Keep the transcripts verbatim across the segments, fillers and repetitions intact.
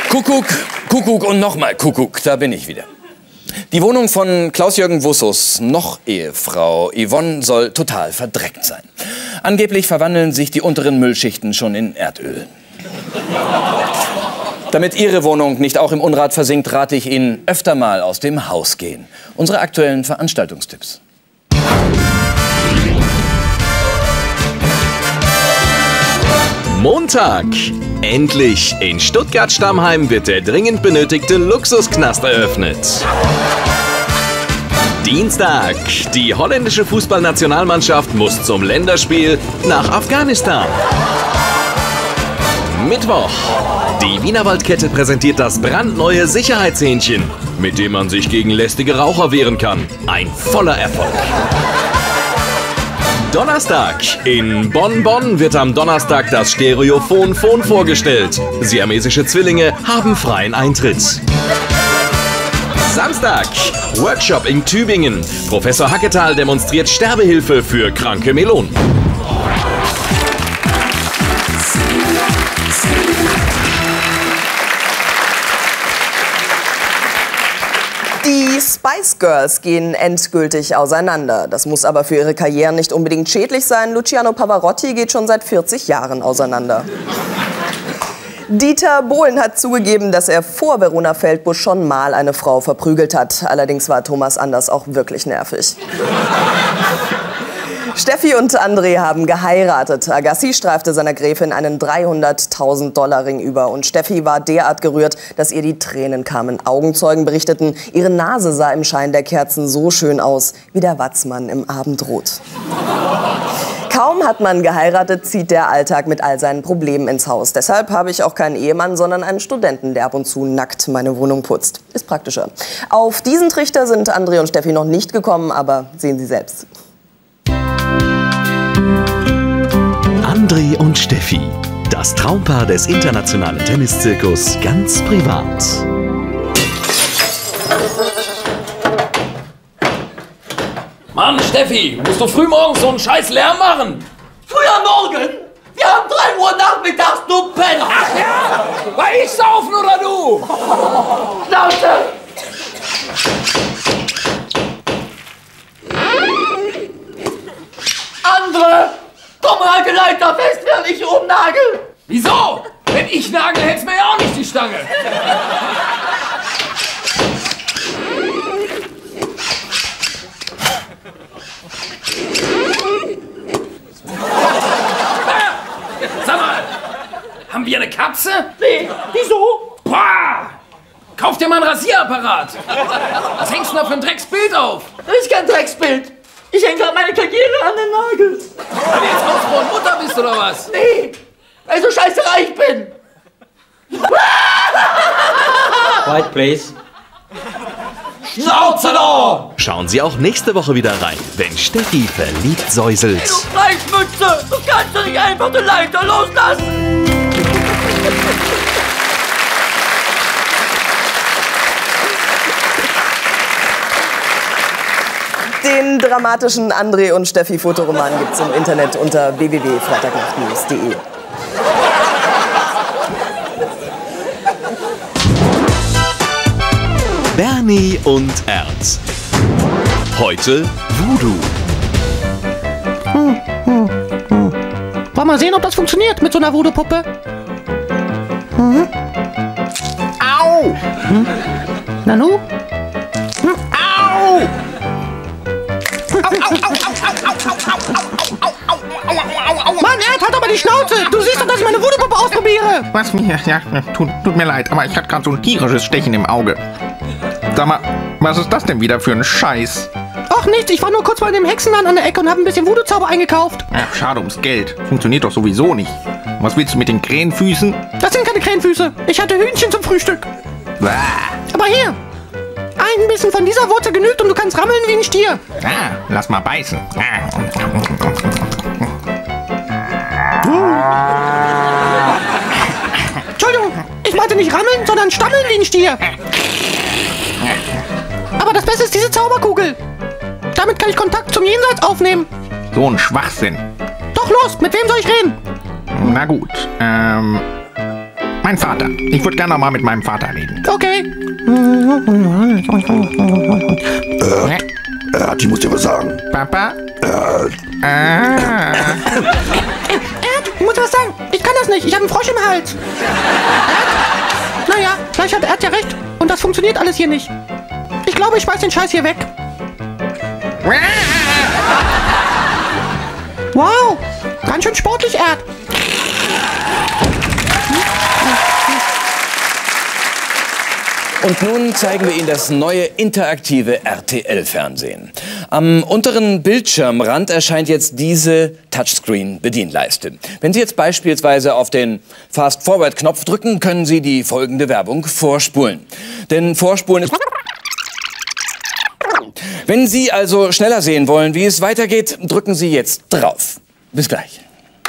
Kuckuck, Kuckuck und nochmal Kuckuck, da bin ich wieder. Die Wohnung von Klaus-Jürgen Wussos Noch-Ehefrau Yvonne soll total verdreckt sein. Angeblich verwandeln sich die unteren Müllschichten schon in Erdöl. Damit Ihre Wohnung nicht auch im Unrat versinkt, rate ich Ihnen, öfter mal aus dem Haus gehen. Unsere aktuellen Veranstaltungstipps. Montag. Endlich! In Stuttgart-Stammheim wird der dringend benötigte Luxusknast eröffnet. Dienstag. Die holländische Fußballnationalmannschaft muss zum Länderspiel nach Afghanistan. Mittwoch. Die Wienerwaldkette präsentiert das brandneue Sicherheitshähnchen, mit dem man sich gegen lästige Raucher wehren kann. Ein voller Erfolg. Donnerstag. In Bonn-Bonn wird am Donnerstag das Stereophon-Phon vorgestellt. Siamesische Zwillinge haben freien Eintritt. Samstag. Workshop in Tübingen. Professor Hacketal demonstriert Sterbehilfe für kranke Melonen. Die Spice Girls gehen endgültig auseinander. Das muss aber für ihre Karrieren nicht unbedingt schädlich sein. Luciano Pavarotti geht schon seit vierzig Jahren auseinander. Dieter Bohlen hat zugegeben, dass er vor Verona Feldbusch schon mal eine Frau verprügelt hat. Allerdings war Thomas Anders auch wirklich nervig. Steffi und André haben geheiratet. Agassi streifte seiner Gräfin einen dreihunderttausend Dollar Ring über. Und Steffi war derart gerührt, dass ihr die Tränen kamen. Augenzeugen berichteten, ihre Nase sah im Schein der Kerzen so schön aus, wie der Watzmann im Abendrot. Kaum hat man geheiratet, zieht der Alltag mit all seinen Problemen ins Haus. Deshalb habe ich auch keinen Ehemann, sondern einen Studenten, der ab und zu nackt meine Wohnung putzt. Ist praktischer. Auf diesen Trichter sind André und Steffi noch nicht gekommen, aber sehen Sie selbst. André und Steffi, das Traumpaar des internationalen Tenniszirkus, ganz privat. Mann, Steffi, musst du früh morgens so einen scheiß Lärm machen? Früher morgen? Wir haben drei Uhr nachmittags, du Penner! Ach ja? War ich saufen oder du? Schnauze! Andere! Komm mal, Leiter fest, während ich umnagel! Wieso? Wenn ich nagel, hält's mir ja auch nicht die Stange. Sag mal, haben wir eine Katze? Nee, wieso? Boah! Kauf dir mal einen Rasierapparat. Was hängst du da für ein Drecksbild auf? Das ist kein Drecksbild. Ich hänge gerade meine Karriere an den Nagel. Weil du jetzt Hausfrau und Mutter bist, oder was? Nee, weil ich so scheiße reich bin. Quiet, please. Schnauze da! Schauen Sie auch nächste Woche wieder rein, wenn Steffi verliebt säuselt. Du Fleischmütze! Du kannst doch nicht einfach die Leiter loslassen! Den dramatischen André und Steffi Fotoroman gibt's im Internet unter w w w punkt freitagnachtnews punkt de. Bernie und Erd. Heute Voodoo. Hm, hm, hm. Wollen wir mal sehen, ob das funktioniert mit so einer Voodoo-Puppe? Mhm. Au! Hm? Nanu? Hm? Au! Mann, Erd, halt aber die Schnauze! Du siehst doch, dass ich meine Voodoo-Puppe ausprobiere! Was mir? Ja, tut, tut mir leid, aber ich hatte gerade so ein tierisches Stechen im Auge. Sag mal, was ist das denn wieder für ein Scheiß? Ach nichts, ich war nur kurz mal in dem Hexenladen an der Ecke und habe ein bisschen Voodoo-Zauber eingekauft. Ach, schade ums Geld. Funktioniert doch sowieso nicht. Was willst du mit den Krähenfüßen? Das sind keine Krähenfüße. Ich hatte Hühnchen zum Frühstück. Bäh. Aber hier, ein bisschen von dieser Wurzel genügt und du kannst rammeln wie ein Stier. Ah, lass mal beißen. Entschuldigung, ich meinte nicht rammeln, sondern stammeln wie ein Stier. Aber das Beste ist diese Zauberkugel. Damit kann ich Kontakt zum Jenseits aufnehmen. So ein Schwachsinn. Doch los, mit wem soll ich reden? Na gut, ähm... Mein Vater. Ich würde gerne noch mal mit meinem Vater reden. Okay. Äh, äh, ich muss dir was sagen. Papa? Äh, Ah. Erd, ich muss was sagen. Ich kann das nicht. Ich habe einen Frosch im Hals. Erd? Naja, vielleicht hat Erd ja recht. Und das funktioniert alles hier nicht. Ich glaube, ich schmeiß den Scheiß hier weg. Wow, ganz schön sportlich, Erd. Und nun zeigen wir Ihnen das neue interaktive R T L-Fernsehen. Am unteren Bildschirmrand erscheint jetzt diese Touchscreen-Bedienleiste. Wenn Sie jetzt beispielsweise auf den Fast-Forward-Knopf drücken, können Sie die folgende Werbung vorspulen. Denn Vorspulen ist... Wenn Sie also schneller sehen wollen, wie es weitergeht, drücken Sie jetzt drauf. Bis gleich.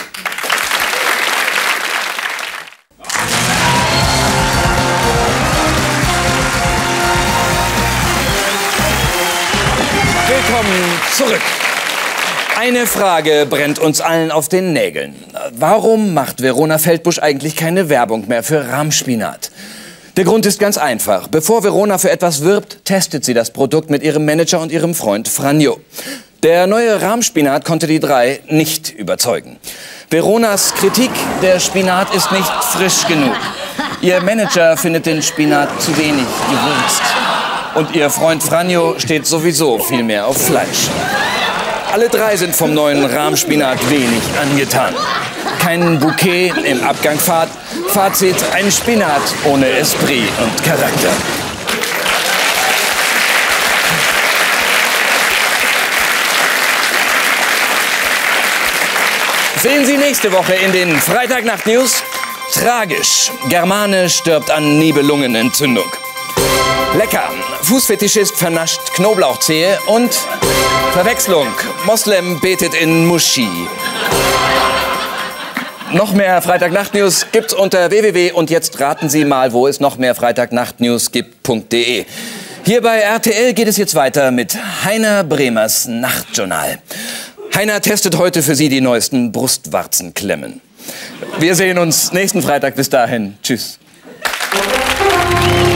Willkommen zurück. Eine Frage brennt uns allen auf den Nägeln. Warum macht Verona Feldbusch eigentlich keine Werbung mehr für Rahmspinat? Der Grund ist ganz einfach. Bevor Verona für etwas wirbt, testet sie das Produkt mit ihrem Manager und ihrem Freund Franjo. Der neue Rahmspinat konnte die drei nicht überzeugen. Veronas Kritik, der Spinat ist nicht frisch genug. Ihr Manager findet den Spinat zu wenig gewürzt. Und ihr Freund Franjo steht sowieso viel mehr auf Fleisch. Alle drei sind vom neuen Rahmspinat wenig angetan. Kein Bouquet im Abgang Fahrt. Fazit, ein Spinat ohne Esprit und Charakter. Sehen Sie nächste Woche in den Freitagnacht-News. Tragisch. Germane stirbt an Nibelungenentzündung. Lecker. Fußfetischist vernascht Knoblauchzehe und Verwechslung. Moslem betet in Muschi. Noch mehr Freitagnacht-News gibt's unter w w w und jetzt raten Sie mal, wo es noch mehr Freitagnacht-News gibt punkt de. Hier bei R T L geht es jetzt weiter mit Heiner Bremers Nachtjournal. Heiner testet heute für Sie die neuesten Brustwarzenklemmen. Wir sehen uns nächsten Freitag. Bis dahin. Tschüss.